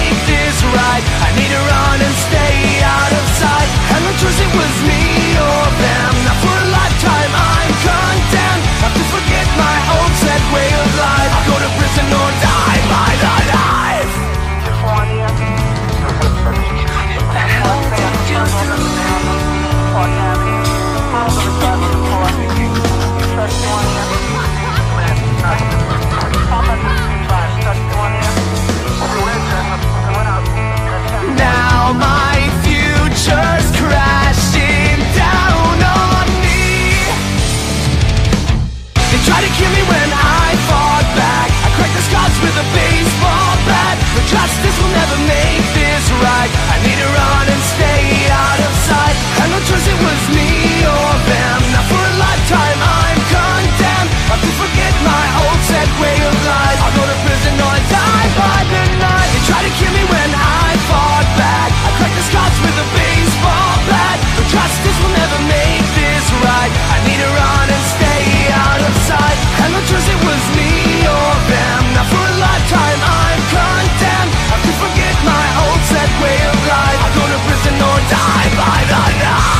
make this right. I need to run and stay out of sight. And the choice, it was me or them. Now for a lifetime I'm condemned. Have to forget my old set way of life. I'll go to prison or die by the knife. Now my future's crashing down on me. They tried to kill me when I fought back. I cracked the scars with a baseball bat. But justice will never make this right. I need to run and stay out of sight. And no choice, it was me or them. Now for a lifetime I'm condemned. Have to forget my old set way of life. I'll go to prison or die by the night. They tried to kill me when I fought back. I cracked the scars with a baseball bat. But justice will never make this right. I need to run and stay out of sight. And no choice, it was me or them. Now for a lifetime I'm condemned. Have to forget my old set way of life. I'll go to prison or die by the night.